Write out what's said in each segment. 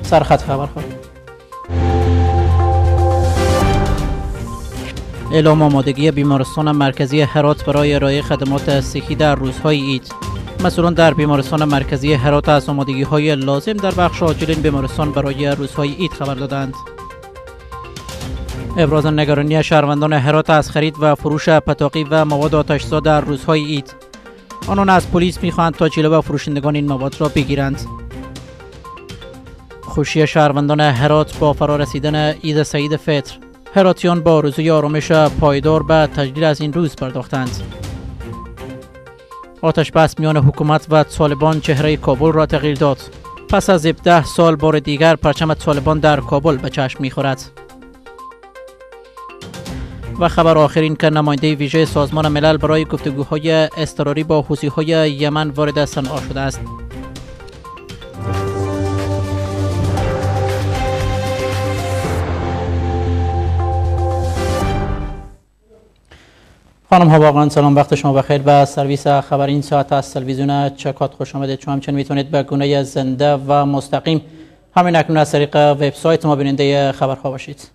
سرخط خبرخوان. اعلام آمادگی بیمارستان مرکزی هرات برای ارائه خدمات صحی در روزهای عید. مسئولان در بیمارستان مرکزی هرات از آمادگی‌های لازم در بخش عاجل این بیمارستان برای روزهای عید خبر دادند. ابراز نگرانی شهروندان هرات از خرید و فروش پتاقی و مواد آتش‌زا در روزهای عید. آنان از پلیس می‌خواهند تا جلو فروشندگان این مواد را بگیرند. خوشی شهروندان هرات با فرارسیدن عید سعید فطر. هراتیان با آرزوی آرامش پایدار به تجلیل از این روز پرداختند. آتش بس میان حکومت و طالبان چهره کابل را تغییر داد. پس از 17 سال بار دیگر پرچم طالبان در کابل به چشم می‌خورد. و خبر آخر این که نماینده ویژه سازمان ملل برای گفتگوهای اضطراری با حوثی‌های یمن وارد صنعا شده است. خانم ها واقعا سلام، وقت شما بخیر و سرویس خبر این ساعت از تلویزیون چکات خوش آمدید. شما همچنین میتونید به گونه زنده و مستقیم همین اکنون از طریق وبسایت ما بیننده خبرها باشید.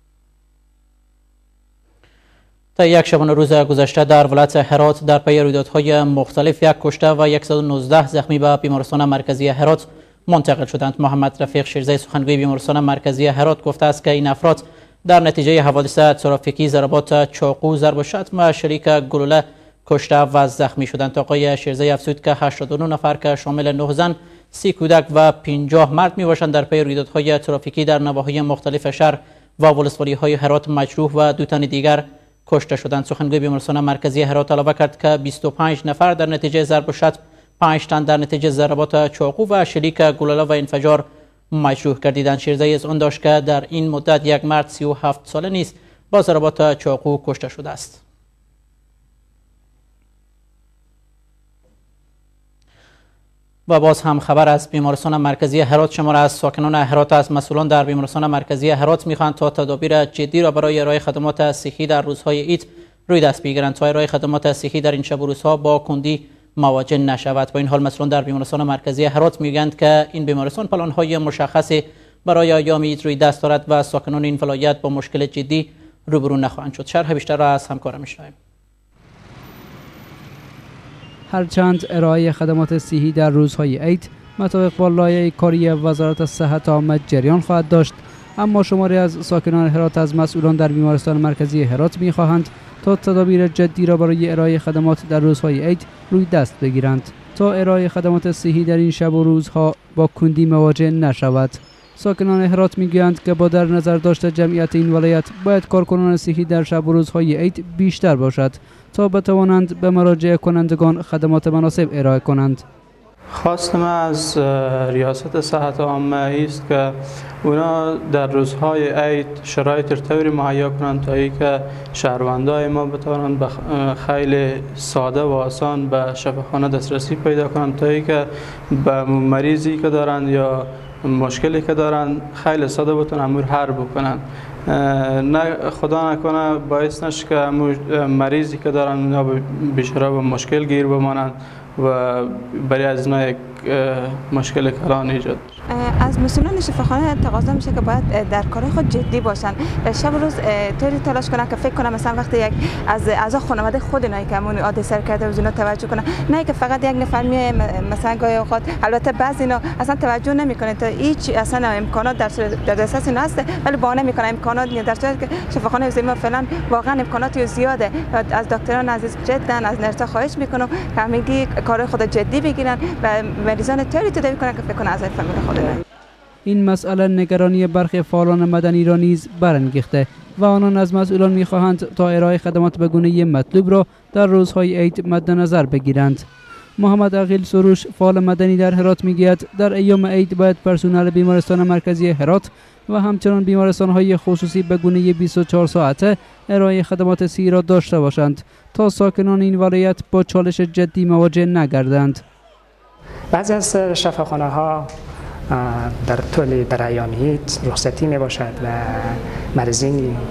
تا یک شبانه روز گذشته در ولایت هرات در پی رویدادهای مختلف یک کشته و 119 زخمی به بیمارستان مرکزی هرات منتقل شدند. محمد رفیق شیرزی سخنگوی بیمارستان مرکزی هرات گفته است که این افراد در نتیجه حوادث ترافیکی ضربات چاقو، ضرب و شتم و شلیک گلوله کشته و زخمی شدند. آقای شیرزی افزود که 89 نفر که شامل 9 زن، 30 کودک و 50 مرد میباشند در پی رویدادهای ترافیکی در نواحی مختلف شهر و ولسوالی‌های هرات مجروح و 2 تن دیگر کشته شدند. سخنگوی بیمارستان مرکزی هرات علاوه کرد که 25 نفر در نتیجه ضرب و شتم، 5 تن در نتیجه ضربات چاقو و شلیک گلوله و انفجار مجروح گردیدند. شیرزی از آن داشت که در این مدت یک مرد 37 ساله نیز با ضربات چاقو کشته شده است. و باز هم خبر از بیمارستان مرکزی هرات. شمار از ساکنان هرات از مسئولان در بیمارستان مرکزی هرات میخواهند تا تدابیر جدی را برای ارائه خدمات صحی در روزهای عید روی دست بگیرند تا ارائه خدمات صحی در این شب و روزها با کندی مواجه نشود. با این حال مسئولان در بیمارستان مرکزی هرات میگویند که این بیمارستان پلان‌های مشخصی برای ایام عید روی دست دارد و ساکنان این ولایت با مشکل جدی روبرو نخواهند شد. شرح بیشتر را از همکارم میشنویم. هرچند ارائه خدمات صحی در روزهای عید مطابق با لایحه کاری وزارت صحت عامه جریان خواهد داشت، اما شماری از ساکنان هرات از مسئولان در بیمارستان مرکزی هرات می‌خواهند تا تدابیر جدی را برای ارائه خدمات در روزهای عید روی دست بگیرند تا ارائه خدمات صحی در این شب و روزها با کندی مواجه نشود. ساکنان هرات میگویند که با در نظر داشته جمعیت این ولایت باید کارکنان صحی در شب و روزهای عید بیشتر باشد تا بتوانند به مراجع کنندگان خدمات مناسب ارائه کنند. خواست من از ریاست صحت عامه است که اونا در روزهای عید شرایط طوری مهیا کنند تا اینکه شهروندای ما بتوانند خیلی ساده و آسان به شفاخانه دسترسی پیدا کنند تا اینکه به مریضی که دارند یا مشکلی که دارند خیلی ساده بتونن امور حل بکنن. نه خدا نکنه باعث نشه که مریضی که دارن اونا بیشتر به مشکل گیر بمانند و برای از اینا یک مشکل کلان ایجاد. از مسئولان شفاخانه تقاضا میشه که باید در کار خود جدی باشن و شب و روز طوری تلاش کنن که فکر کنم مثلا وقتی یک از اعضا خانواده خود اینایی که همون عادی سر کرده و اینا توجه کنن، نه که فقط یک نفر میه مثلا گاهی اوقات البته بعضی اینا اصلا توجه نمیکنه تا هیچ اصلا امکانات در دسترس اینا هست ولی بهانه میکنه امکانات در صورتی که شفاخانه ما فعلا واقعا امکانات زیاده. از دکتران عزیز جدا از نرس‌ها خواهش میکنم که همگی کار خود جدی بگیرن و مریضان طوری تداوی کنن که فکر کنن از فامیل خود. این مسئله نگرانی برخی فعالان مدنی را نیز برانگیخته و آنان از مسئولان می‌خواهند تا ارائه خدمات به گونه مطلوب را در روزهای عید مد نظر بگیرند. محمد عقیل سروش فعال مدنی در هرات میگوید در ایام عید باید پرسنل بیمارستان مرکزی هرات و همچنان بیمارستان‌های خصوصی به گونه 24 ساعته ارائه خدمات صحی را داشته باشند تا ساکنان این ولایت با چالش جدی مواجه نگردند. بعضی از شفاخانه‌ها در ایام عید رخصتی می باشد و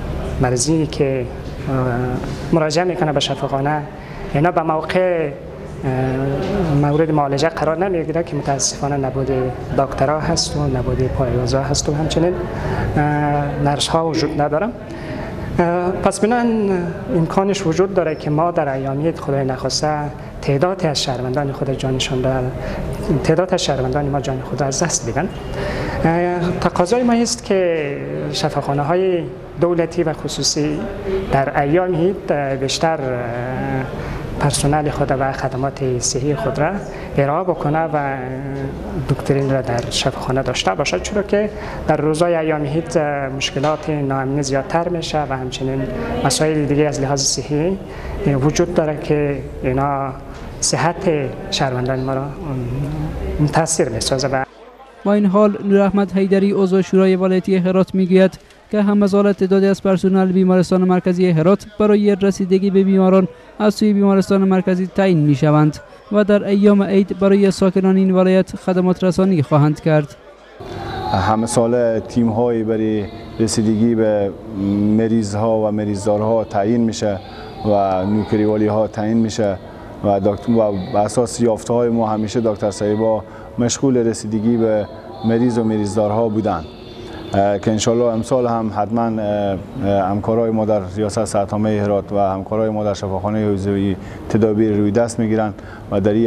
مریضی که مراجعه میکنه به شفاخانه اینا به موقع مورد معالجه قرار نمیگیره که متاسفانه نبود دکترها هست و نبود پایه‌گذار هست و همچنین نرس ها وجود نداره. پس بنابراین امکانش وجود داره که ما در ایامی خدای نخواسته تعداد از شهروندان ما جان خود از دست بدن. تقاضای ما است که شفاخانه های دولتی و خصوصی در ایام عید بیشتر پرسنل خود و خدمات صحی خود را ارائه بکنه و دکترین را در شفاخانه داشته باشد، چرا که در روزهای ایام عید مشکلات ناامنی زیادتر میشه و همچنین مسائل دیگه از لحاظ صحی وجود داره که اینا صحت شهروندان ما را متاثر میسازه. با این حال نور احمد حیدری عضو شورای ولایتی هرات میگوید که همزال تعدادی از پرسنل بیمارستان مرکزی هرات برای رسیدگی به بیماران از سوی بیمارستان مرکزی تعیین میشوند و در ایام عید برای ساکنان این ولایت خدمات رسانی خواهند کرد. همه سال تیم هایی برای رسیدگی به مریض ها و مریضدارها تعیین میشه و نوکریوالی ها تعیین میشه و بر اساس یافته های ما همیشه دکتر صاحبا مشغول رسیدگی به مریض و مریضدارها بودند که انشالله امسال هم حتما همکارای ما در ریاست صحت عامه هرات و همکارای ما در شفاخانه حوزوی تدابیر روی دست میگیرن و در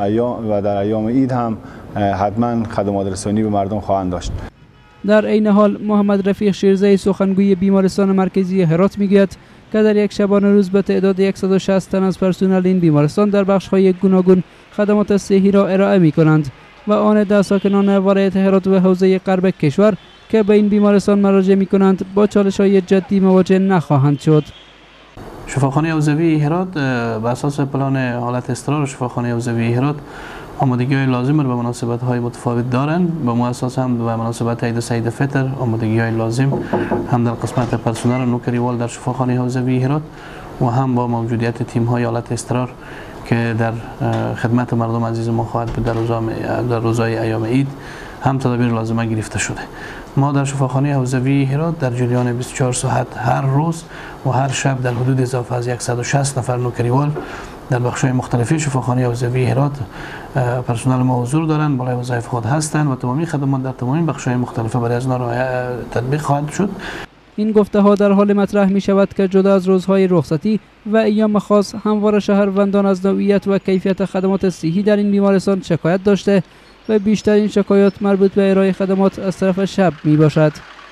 ایام عید هم حتما خدمات رسانی به مردم خواهند داشت. در عین حال محمد رفیق شیرزی سخنگوی بیمارستان مرکزی هرات میگوید که در یک شبانه روز به تعداد 160 تن از پرسنل این بیمارستان در بخش‌های گوناگون خدمات صحی را ارائه می‌کنند و آن ده ساکنان ولایت هرات و حوزه غرب کشور که به این بیمارستان مراجعه می‌کنند با چالش‌های جدی مواجه نخواهند شد. شفاخانه حوزوی هرات بر اساس پلان حالت اضطرار شفاخانه حوزوی هرات آمادگی‌های لازم را به مناسبت‌های متفاوت دارند. به مناسبت هم به مناسبت عید سعید فطر آمادگی‌های لازم هم در قسمت پرسنل و نوکریوال در شفاخانه حوزوی هرات و هم با موجودیت تیم‌های حالت اضطرار که در خدمت مردم عزیز ما خواهد بود در روزهای ایام عید هم تدابیر لازمه گرفته شده. ما در شفاخانه حوزوی هرات در جریان 24 ساعت هر روز و هر شب در حدود اضافه از 160 نفر نوکریوال در بخش‌های مختلفی شفاخانه حوزوی هرات پرسنل ما حضور دارند، بالای وظایف خود هستند و تمامی خدمات در تمامی بخش‌های مختلف برای از آنها تطبیق خواهد شد. این گفته ها در حال مطرح می شود که جدا از روزهای رخصتی و ایام خاص همواره شهروندان از نوعیت و کیفیت خدمات صحی در این بیمارستان شکایت داشته و بیشترین شکایات مربوط به ارائه خدمات از طرف شب می باشد.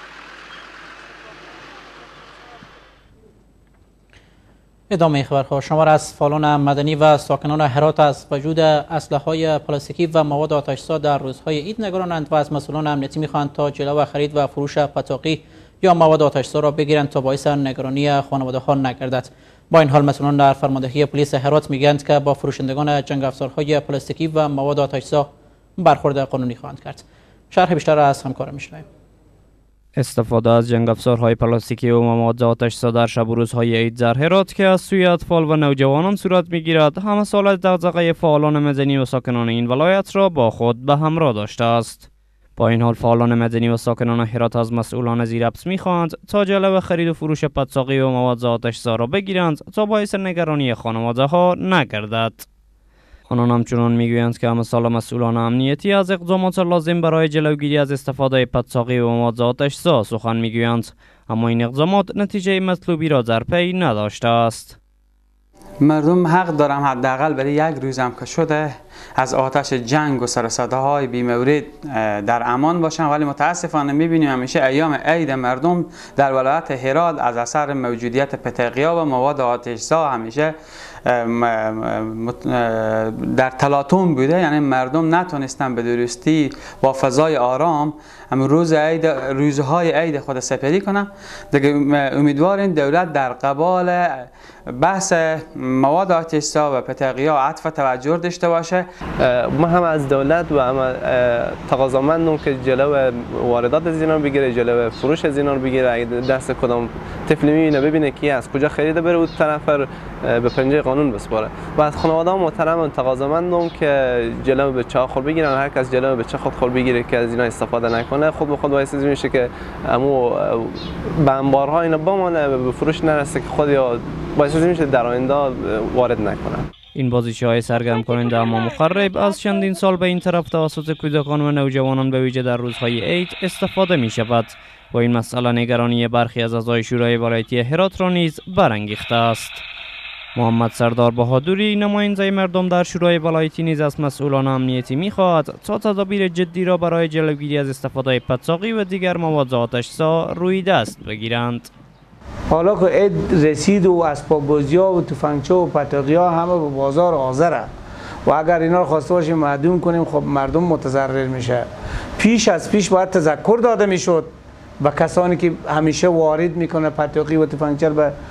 ادامه خبرها. شمار از فعالان مدنی و ساکنان هرات از وجود اسلحه‌های پلاستیکی و مواد آتش‌زا در روزهای عید نگرانند و از مسئولان امنیتی می‌خواهند تا جلو خرید و فروش پتاقی یا مواد آتش‌زا را بگیرند تا باعث نگرانی خانواده‌ها نگردد. با این حال مسئولان در فرماندهی پلیس هرات میگویند که با فروشندگان جنگ افزارهای پلاستیکی و مواد آتش‌زا برخورد قانونی خواهند کرد. شرح بیشتر از همکارم می‌شنویم. استفاده از جنگ افزارهای پلاستیکی و مواد آتش‌زا در شب و روزهای عید در هرات که از سوی اطفال و نوجوانان صورت می‌گیرد، همه سال از دغدغه فعالان مدنی و ساکنان این ولایت را با خود به همراه داشته است. با این حال فعالان مدنی و ساکنان هرات از مسئولان زیرابس می‌خواهند تا جلو خرید و فروش پتساقی و مواد آتش‌زا را بگیرند تا باعث نگرانی خانواده‌ها نگردد. آنان همچنان میگویند که همه سال مسئولان امنیتی از اقدامات لازم برای جلوگیری از استفاده پتساقی و مواد آتش‌زا سخن میگویند، اما این اقدامات نتیجه مطلوبی را در پی نداشته است. مردم حق دارم حداقل برای یک روز هم که شده از آتش جنگ و سر و صداهای بی‌مورد در امان باشن، ولی متاسفانه می‌بینیم همیشه ایام عید مردم در ولایت هرات از اثر موجودیت پتاقی‌ها و مواد آتش‌زا همیشه در تلاطم بوده، یعنی مردم نتونستن به درستی با فضای آرام روزهای عید خود سپری کنن. دیگه امیدواریم دولت در قبال بحث مواد آتش‌زا و پتاقی‌ها عطف توجه داشته باشه. ما هم از دولت و هم تقاضامندم که جلو واردات از اینا بگیره، جلو فروش از اینا بگیره. اگه دست کدام طفل میبینه ببینه کی از کجا خریده بره اون طرف به پنجه قانون بسپاره. و از خانواده محترم تقاضامندم که جلو بچه‌ها خود بگیرن، هر کس جلو بچه خود بگیره که از اینا استفاده نکنه، خود به خود باعث میشه که امو به انبارها اینا بمونه، به فروش نرسه که خود یا باعث میشه در آینده وارد نکنه. این بازیچه‌های سرگرم کننده اما مخرب از چندین سال به این طرف توسط کودکان و نوجوانان به ویژه در روزهای عید استفاده می شود و این مسئله نگرانی برخی از اعضای شورای ولایتی هرات را نیز برانگیخته است. محمد سردار بهادری نماینده مردم در شورای ولایتی نیز از مسئولان امنیتی می‌خواهد تا تدابیر جدی را برای جلوگیری از استفاده پتساقی و دیگر مواد آتش‌زا روی دست بگیرند. حالا که عید رسید و اسباب بازی‌ها و تفنگچه و پتاقی‌ها همه به بازار حاضره و اگر اینا رو خواسته باشیم معدوم کنیم خب مردم متضرر میشه. پیش از پیش باید تذکر داده میشد به کسانی که همیشه وارد میکنه پتاقی و تفنگچه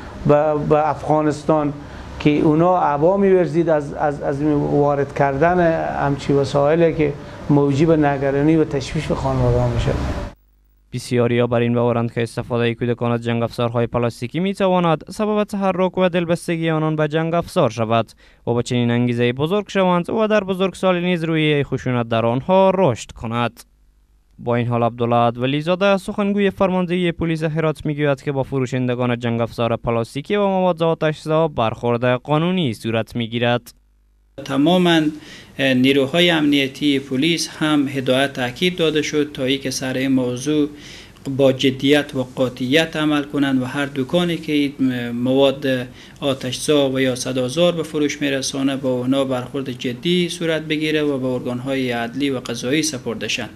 به افغانستان که اونا عبا می‌ورزید از وارد کردن همچی وسایلی که موجب نگرانی و تشویش به خانواده‌ها میشه. بسیاری‌ها بر این باورند که استفاده کودکان از جنگ افزارهای پلاستیکی می‌تواند سبب تحرک و دلبستگی آنان به جنگ افزار شود و با چنین انگیزه بزرگ شوند و در بزرگسالی نیز روحیه خشونت در آنها رشد کند. با این حال عبدالله ادولیزاده سخنگوی فرماندهی پلیس هرات میگوید که با فروشندگان جنگ افزار پلاستیکی و مواد آتش‌زا برخورد قانونی صورت میگیرد. تماما نیروهای امنیتی پلیس هم هدایت تاکید داده شد تا اینکه سر این موضوع با جدیت و قاطعیت عمل کنند و هر دکانی که مواد آتش‌زا و یا صدازار به فروش میرسانه با اونا برخورد جدی صورت بگیره و به ارگان‌های عدلی و قضایی سپرده شوند.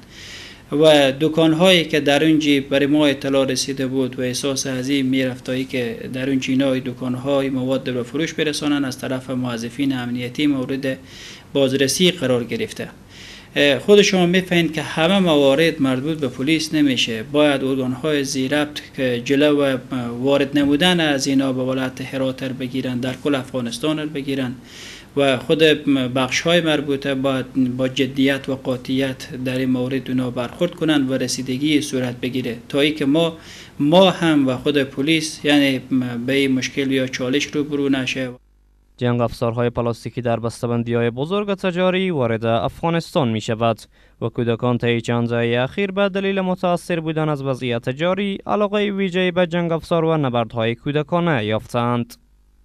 و دکان‌هایی که در اونجی برای ما اطلاع رسیده بود و احساس عظیم میرفتایی که در اون چینای دکان‌های مواد به فروش برسانن از طرف موظفین امنیتی مورد بازرسی قرار گرفته. خود شما می‌فهمید که همه موارد مربوط به پلیس نمیشه، باید ارگان‌های ذی‌ربط که جلو وارد نمودن از اینا به ولایت هرات بگیرن، در کل افغانستان بگیرن و خود بخش‌های مربوطه باید با جدیت و قاطعیت در این مورد اونا برخورد کنند و رسیدگی صورت بگیره تا اینکه ما هم و خود پلیس یعنی به این مشکل یا چالش روبرو نشه. جنگ افزارهای پلاستیکی در بسته‌بندی‌های بزرگ تجاری وارد افغانستان می شود و کودکان طی چند دهه اخیر به دلیل متاثر بودن از وضعیت جاری علاقه ویژه‌ای به جنگ افزار و نبردهای کودکانه یافتند.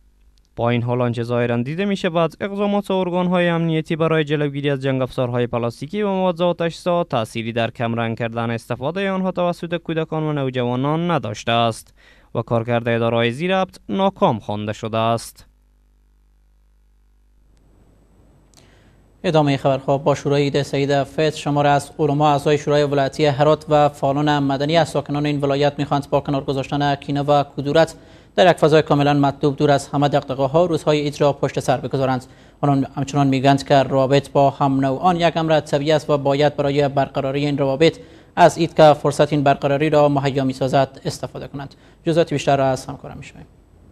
با این حال آنچه ظاهراً دیده می شود اقدامات ارگان‌های امنیتی برای جلوگیری از جنگ افزارهای پلاستیکی و مواد آتش‌زا تأثیری در کمرنگ کردن استفاده آنها توسط کودکان و نوجوانان نداشته است و کارکرد اداره‌های ذی‌ربط ناکام خوانده شده است. ادامه خبرها با شورای عید سعید فطر شماره از علما اعضای شورای ولایتی هرات و فعالان مدنی از ساکنان این ولایت می‌خواهند با کنار گذاشتن کینه و کدورت در یک فضای کاملا مطلوب دور از همه دغدغه‌ها روزهای عید را پشت سر بگذارند. آنان همچنان میگویند که روابط با هم نوعان یک امر طبیعی است و باید برای برقراری این روابط از عید که فرصت این برقراری را مهیا می‌سازد استفاده کنند. جزئیات بیشتر را از همکارم می‌شنویم.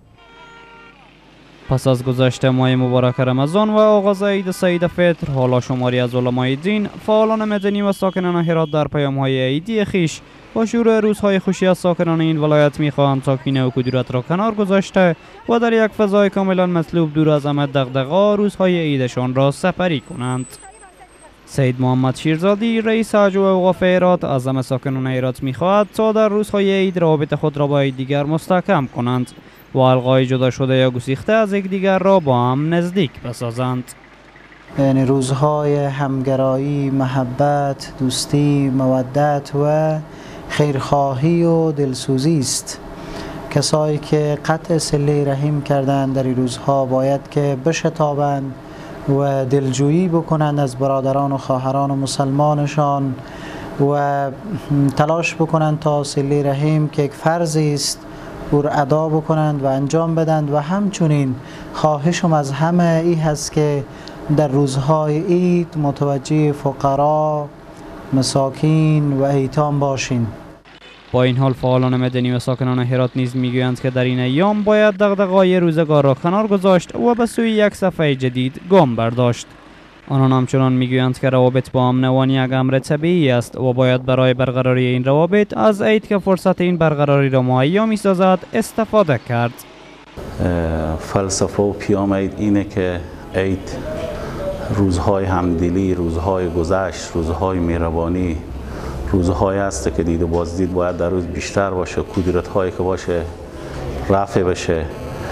پس از گذشت ماه مبارک رمضان و آغاز عید سعید فطر، حالا شماری از علمای دین، فعالان مدنی و ساکنان هرات در پیام‌های عیدی خویش با شروع روزهای خوشی از ساکنان این ولایت می‌خواهند تا کینه و کدورت را کنار گذاشته و در یک فضای کاملا مطلوب دور از همه دغدغه‌ها روزهای عیدشان را سپری کنند. سید محمد شیرزادی رئیس حج و اوقاف هرات از همه ساکنان هرات می‌خواهد تا در روزهای عید روابط خود را با یکدیگر مستحکم کنند و حلقه‌های جدا شده یا گسیخته از یکدیگر را با هم نزدیک بسازند. یعنی روزهای همگرایی، محبت، دوستی، مودت و خیرخواهی و دلسوزی است. کسایی که قطع صله رحم کردند در این روزها باید که بشتابند و دلجویی بکنند از برادران و خواهران و مسلمانشان و تلاش بکنند تا صله رحم که یک فرضی است او را ادا بکنند و انجام بدند و همچنین خواهشم از همه ای هست که در روزهای عید متوجه فقرا، مساکین و ایتام باشین. با این حال فعالان مدنی و ساکنان هرات نیز میگویند که در این ایام باید دغدغه‌های روزگار را کنار گذاشت و به سوی یک صفحه جدید گام برداشت. آنان همچنان میگویند که روابط با هم نوعان یک امر طبیعی است و باید برای برقراری این روابط از عید که فرصت این برقراری را مهیا می‌سازد استفاده کرد. فلسفه و پیام عید اینه که عید روزهای همدلی، روزهای گذشت، روزهای مهربانی، روزهای است که دید و بازدید باید در روز بیشتر باشه، کدورت هایی که باشه رفع بشه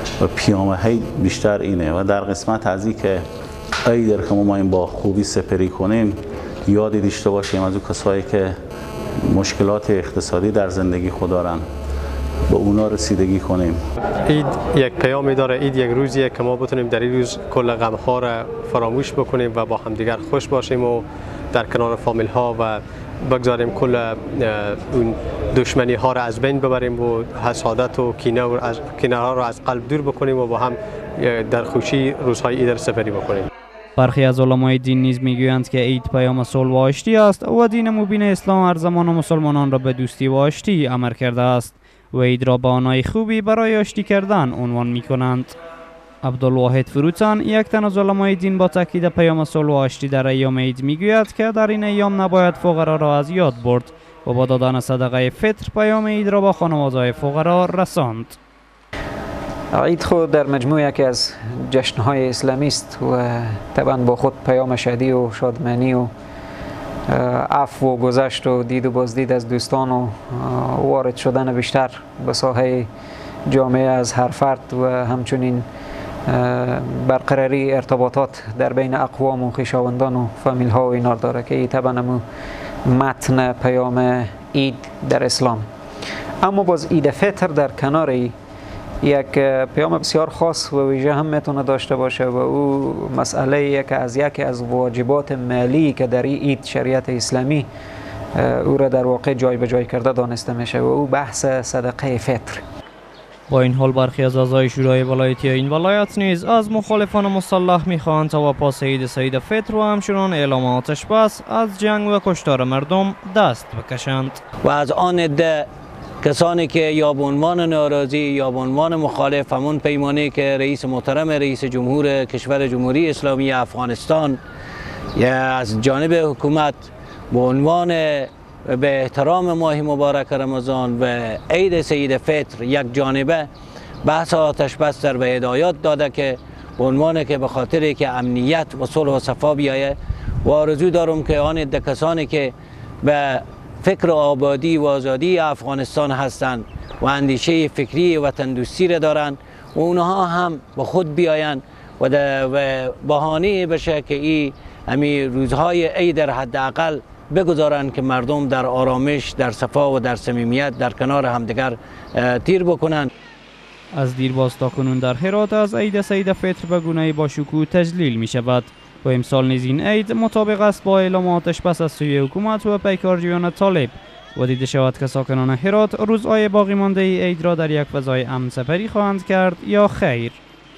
و پیامه بیشتر اینه و در قسمت از این که ایدر که ما این با خوبی سپری کنیم یادی داشته باشیم از اون کسایی که مشکلات اقتصادی در زندگی خود دارن با اونا رسیدگی کنیم. عید یک پیامی داره، عید یک روزیه که ما بتونیم در این روز کل غم‌ها را فراموش بکنیم و با همدیگر خوش باشیم و در کنار فامیل ها و بگذاریم کل اون دشمنی ها را از بین ببریم و حسادت و کینه ها را از قلب دور بکنیم و با هم در خوشی روزهای عید را سپری بکنیم. برخی از علمای دین نیز میگویند که عید پیام صلح و آشتی است و دین مبین اسلام هر زمان مسلمانان را به دوستی و آشتی امر کرده است و عید را بهانه‌ی خوبی برای آشتی کردن عنوان می‌کنند. عبدالواحد فروتن، یک تن از علمای دین، با تاکید پیام صلح و آشتی در ایام عید میگوید که در این ایام نباید فقرا را از یاد برد و با دادن صدقه فطر پیام عید را با خانواده‌های فقرا رساند. عید خود در مجموع یکی از جشن‌های اسلامی است و طبعا با خود پیام شادی و شادمانی و عفو و گذشت و دید و بازدید از دوستان و وارد شدن بیشتر به ساحه جامعه از هر فرد و همچنین برقراری ارتباطات در بین اقوام و خویشاوندان و فامیل ها و اینا داره که این طبعا متن پیام عید در اسلام. اما باز عید فطر در کنار یک پیام بسیار خاص و ویژه هم میتونه داشته باشه و او مسئله یکی از واجبات مالی که در این عید شریعت اسلامی او را در واقع جای به جای کرده دانسته میشه و او بحث صدقه فطر. با این حال برخی از اعضای شورای ولایتی این ولایت نیز از مخالفان مسلح میخواهند تا پاس عید سعید فطر و همچنان اعلام آتش بس از جنگ و کشتار مردم دست بکشند. و از آن عده کسانی که یا به عنوان ناراضی یا به عنوان مخالف همون پیمانی که رئیس جمهور کشور جمهوری اسلامی افغانستان یا از جانب حکومت به عنوان به احترام ماه مبارک رمضان و عید سعید فطر یک جانبه بحث آتش بس در به هدایات داده که به عنوان که به خاطر که امنیت و صلح و صفا بیایه و آرزو دارم که آن عده کسانی که به فکر آبادی و آزادی افغانستان هستند و اندیشه فکری وطن دوستی را دارند و اونها هم به خود بیایند و بهانه بشه که این همین روزهای عید در حداقل بگذارند که مردم در آرامش، در صفا و در صمیمیت در کنار همدیگر تیر بکنند. از دیرباز تا کنون در هرات از عید سعید فطر به گونه‌ای با شکوه تجلیل می شود و امسال نیز این عید مطابق است با اعلام آتش بس از سوی حکومت و پیکارجویان طالب و دیده شود که ساکنان هرات روزهای باقی مانده ای عید را در یک فضای امن سپری خواهند کرد یا خیر.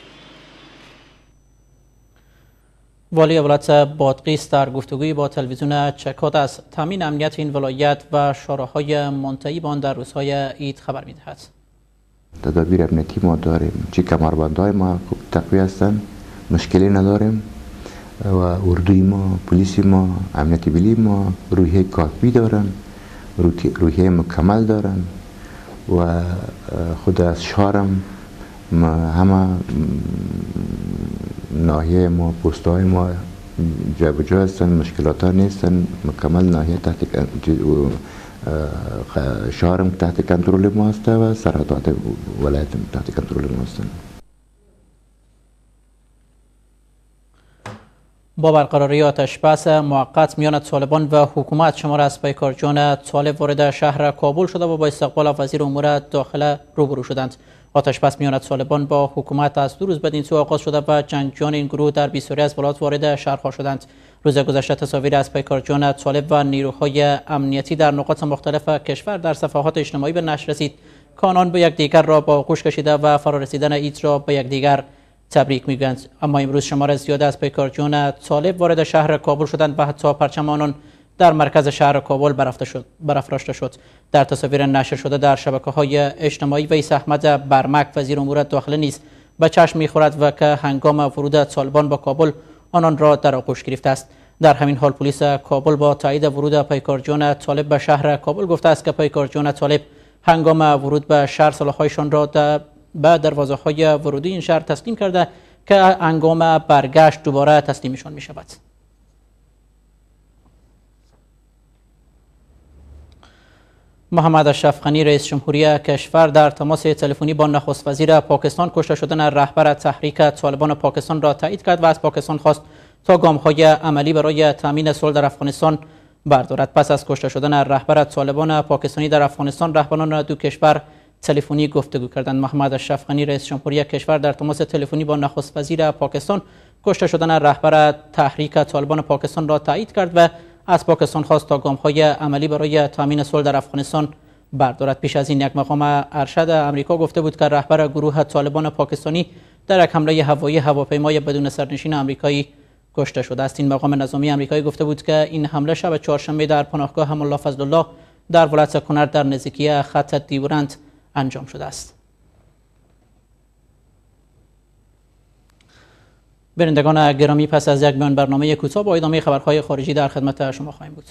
والی ولایت بادغیس در گفتگوی با تلویزیون چکات از تامین امنیت این ولایت و شوراهای منتهی به آن در روزهای عید خبر می‌دهد. تدابیر امنیتی ما داریم، چی کمربندهای ما خوب تقویه هستند، مشکلی نداریم و اردوی ما، پلیسی ما، امنیتی بلی ما روحیه کافی دارن، روحیه مکمل دارن و خود از شهرم همه ناحیه ما، پست‌های ما جا به جا هستن، مشکلات ها نیستن، مکمل ناحیه تحت شهرم تحت کنترل ما هسته و سرحدات ولایت تحت کنترل ما هستن. با برقراری آتش بس موقت میان طالبان و حکومت شمار از پیکارجویان طالب وارد شهر کابل شده و با استقبال وزیر امور داخله روبرو شدند. آتش بس میان طالبان با حکومت از 2 روز بدین سو آغاز شده و جنگجویان این گروه در بیساری از ولایات وارد شهرها شدند. روز گذشته تصاویر از پیکارجویان طالب و نیروهای امنیتی در نقاط مختلف کشور در صفحات اجتماعی به نشر رسید که آنان به یکدیگر را با آغوش کشیده و فرارسیدن عید را به یکدیگر تبریک میگویند. اما امروز شمار زیاد از پیکارجویان طالب وارد شهر کابل شدند و حتی پرچم آنان در مرکز شهر کابل برافراشته شد. در تصاویر نشر شده در شبکه‌های اجتماعی ویس احمد برمک وزیر امور داخله نیز به چشم می‌خورد و که هنگام ورود طالبان به کابل آنان را در آغوش گرفته است. در همین حال پلیس کابل با تایید ورود پیکارجویان طالب به شهر کابل گفته است که پیکارجویان طالب هنگام ورود به شهر سلاح‌هایشان را به دروازه‌های ورودی این شهر تسلیم کرده که هنگام برگشت دوباره تسلیمشان می‌شود. محمد اشرف غنی رئیس جمهوری کشور در تماس تلفنی با نخست وزیر پاکستان کشته شدن رهبر تحریک طالبان پاکستان را تایید کرد و از پاکستان خواست تا گام‌های عملی برای تامین صلح در افغانستان بردارد. پس از کشته شدن رهبر طالبان پاکستانی در افغانستان، رهبران دو کشور تلفنی گفتگو کردند. محمد اشرف غنی رئیس جمهوری کشور در تماس تلفنی با نخست وزیر پاکستان کشته شدن رهبر تحریک طالبان پاکستان را تایید کرد و از پاکستان خواست تا گام‌های عملی برای تامین صلح در افغانستان بردارد. پیش از این یک مقام ارشد آمریکا گفته بود که رهبر گروه طالبان پاکستانی در یک حمله هوایی هواپیمای بدون سرنشین آمریکایی کشته شده است. این مقام نظامی آمریکایی گفته بود که این حمله شب چهارشنبه در پناهگاه ملا فضل الله در ولایت کنر در نزدیکی خط دیورند انجام شده است. بینندگان گرامی، پس از یک میان برنامه کوتاه با ادامه خبرهای خارجی در خدمت شما خواهیم بود.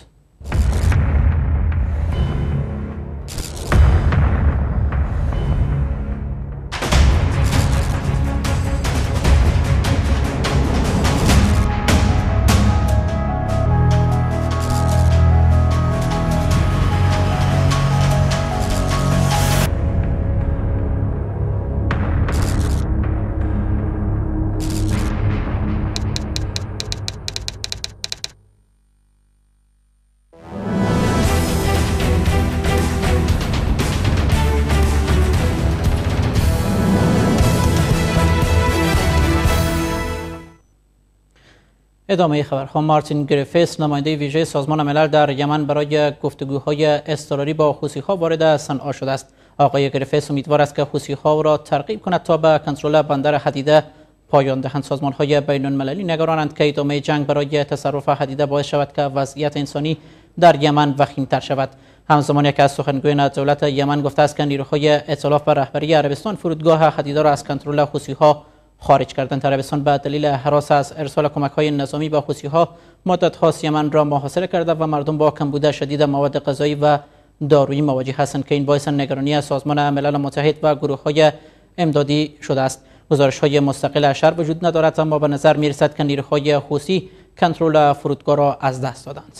ادامه خبرها. مارتین گریفیث، نماینده ویژه سازمان ملل در یمن، برای گفتگوهای اضطراری با حوثی‌ها وارد صنعا شده است. آقای گریفیث امیدوار است که حوثی‌ها را ترغیب کند تا به کنترل بندر حدیده پایان دهند. سازمان‌های بین‌المللی نگرانند که ادامه جنگ برای تصرف حدیده باعث شود که وضعیت انسانی در یمن وخیم‌تر شود. همزمان که از سخنگوی دولت یمن گفته است که نیروهای ائتلاف به رهبری عربستان فرودگاه حدیده را از کنترل حوثی‌ها خارج کردند. عربستان به دلیل هراس از ارسال کمک‌های نظامی به حوثی‌ها مدت هاست یمن را محاصره کرده و مردم با کمبود شدید مواد غذایی و دارویی مواجه هستند که این باعث نگرانی سازمان ملل متحد و گروه‌های امدادی شده است. گزارش‌های مستقل اشر وجود ندارد، اما به نظر می‌رسد که نیروهای حوثی کنترل فرودگاه را از دست دادند.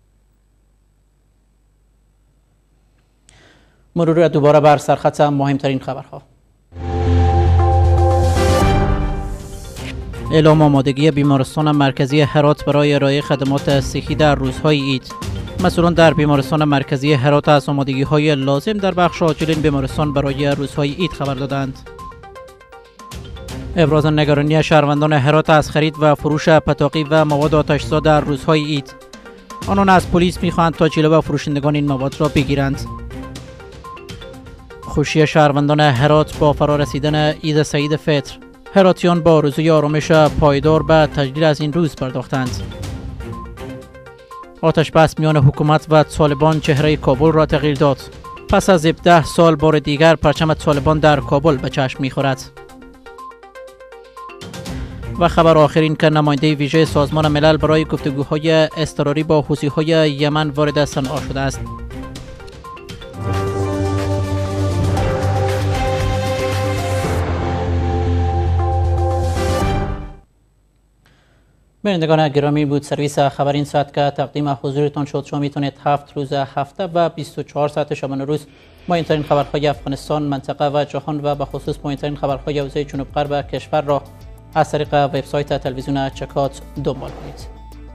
مرور دوباره بر سرخط مهمترین خبرها. اعلام آمادگی بیمارستان مرکزی هرات برای ارائه خدمات صحی در روزهای عید. مسئولان در بیمارستان مرکزی هرات از آمادگی‌های لازم در بخش عاجل این بیمارستان برای روزهای عید خبر دادند. ابراز نگرانی شهروندان هرات از خرید و فروش پتاقی و مواد آتش‌زا در روزهای عید. آنان از پلیس می‌خواهند تا جلو فروشندگان این مواد را بگیرند. خوشی شهروندان هرات با فرارسیدن عید سعید فطر. هراتیان با آرزوی آرامش پایدار به تجلیل از این روز پرداختند. آتش بس میان حکومت و طالبان چهره کابل را تغییر داد. پس از 17 سال بار دیگر پرچم طالبان در کابل به چشم می‌خورد. و خبر آخرین که نماینده ویژه سازمان ملل برای گفتگوهای اضطراری با حوثی‌های یمن وارد صنعا شده است. بینندگان گرامی، بود سرویس خبر این ساعت که تقدیم حضورتان شد. شما میتونید 7 روز هفته و 24 ساعت شبانه روز مهمترین خبرهای افغانستان، منطقه و جهان و به خصوص مهمترین خبرهای حوزه جنوب غرب کشور را از طریق وبسایت تلویزیون چکات دنبال کنید.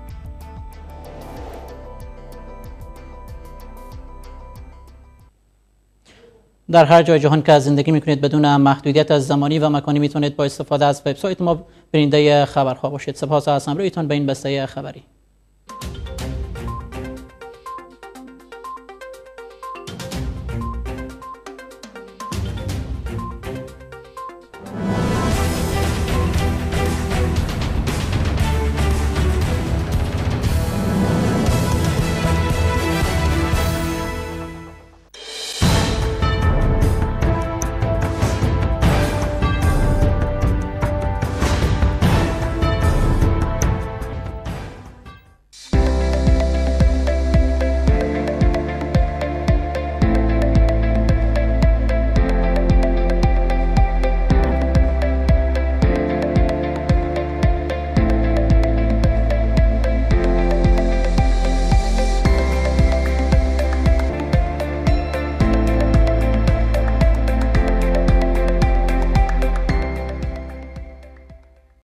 در هر جای جهان که زندگی میکنید بدون محدودیت از زمانی و مکانی میتونید با استفاده از وبسایت ما بیننده خبرها باشید. سپاس از همراهیتان به این بسته خبری.